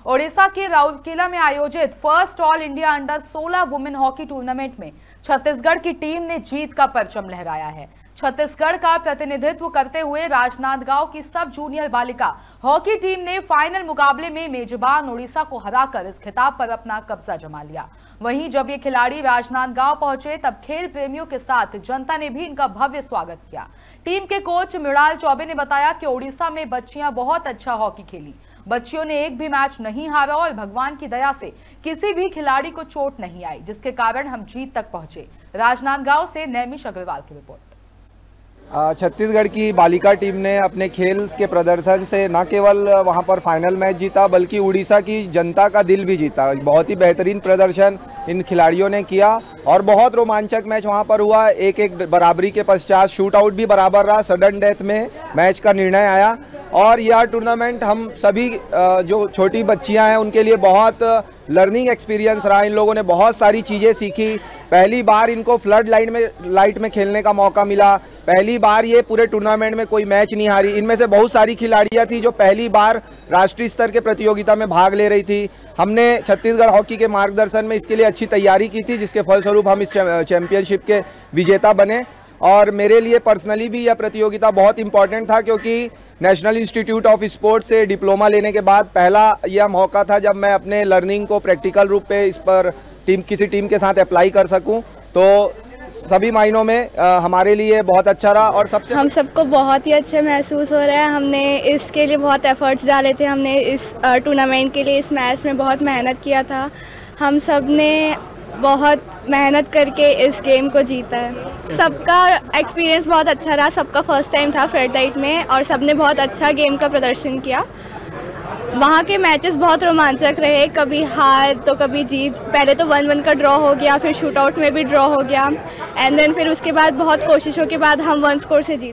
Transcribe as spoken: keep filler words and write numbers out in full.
ओडिशा के राउरकेला में आयोजित फर्स्ट ऑल इंडिया अंडर सोलह वुमेन हॉकी टूर्नामेंट में छत्तीसगढ़ की टीम ने जीत का परचम लहराया है। छत्तीसगढ़ का प्रतिनिधित्व करते हुए राजनांदगांव की सब जूनियर बालिका हॉकी टीम ने फाइनल मुकाबले में मेजबान ओडिशा को हराकर इस खिताब पर अपना कब्जा जमा लिया। वहीं जब ये खिलाड़ी राजनांदगांव पहुंचे तब खेल प्रेमियों के साथ जनता ने भी इनका भव्य स्वागत किया। टीम के कोच मृणाल चौबे ने बताया कि ओडिशा में बच्चियां बहुत अच्छा हॉकी खेली। बच्चियों ने एक भी मैच नहीं हारा और भगवान की दया से किसी भी खिलाड़ी को चोट नहीं आई, जिसके कारण हम जीत तक पहुंचे। राजनांदगांव से नैमिष अग्रवाल की रिपोर्ट। छत्तीसगढ़ की बालिका टीम ने अपने खेल के प्रदर्शन से न केवल वहां पर फाइनल मैच जीता बल्कि उड़ीसा की जनता का दिल भी जीता। बहुत ही बेहतरीन प्रदर्शन इन खिलाड़ियों ने किया और बहुत रोमांचक मैच वहां पर हुआ। एक एक बराबरी के पश्चात शूट आउट भी बराबर रहा। सडन डेथ में मैच का निर्णय आया और यह टूर्नामेंट हम सभी जो छोटी बच्चियां हैं उनके लिए बहुत लर्निंग एक्सपीरियंस रहा। इन लोगों ने बहुत सारी चीज़ें सीखी। पहली बार इनको फ्लड लाइट में लाइट में खेलने का मौका मिला। पहली बार ये पूरे टूर्नामेंट में कोई मैच नहीं हारी। इनमें से बहुत सारी खिलाड़ियां थी जो पहली बार राष्ट्रीय स्तर के प्रतियोगिता में भाग ले रही थी। हमने छत्तीसगढ़ हॉकी के मार्गदर्शन में इसके लिए अच्छी तैयारी की थी, जिसके फलस्वरूप हम इस चैंपियनशिप के विजेता बने। और मेरे लिए पर्सनली भी यह प्रतियोगिता बहुत इंपॉर्टेंट था, क्योंकि नेशनल इंस्टीट्यूट ऑफ स्पोर्ट्स से डिप्लोमा लेने के बाद पहला यह मौका था जब मैं अपने लर्निंग को प्रैक्टिकल रूप पे इस पर टीम किसी टीम के साथ अप्लाई कर सकूं। तो सभी मायनों में आ, हमारे लिए बहुत अच्छा रहा और सबसे हम सबको बहुत ही अच्छा महसूस हो रहा है। हमने इसके लिए बहुत एफर्ट्स डाले थे। हमने इस टूर्नामेंट के लिए इस मैच में बहुत मेहनत किया था। हम सब ने बहुत मेहनत करके इस गेम को जीता है। सबका एक्सपीरियंस बहुत अच्छा रहा। सबका फर्स्ट टाइम था फ्लड लाइट में और सबने बहुत अच्छा गेम का प्रदर्शन किया। वहाँ के मैचेस बहुत रोमांचक रहे, कभी हार तो कभी जीत। पहले तो वन वन का ड्रॉ हो गया, फिर शूट आउट में भी ड्रॉ हो गया एंड देन फिर उसके बाद बहुत कोशिशों के बाद हम वन स्कोर से जीते।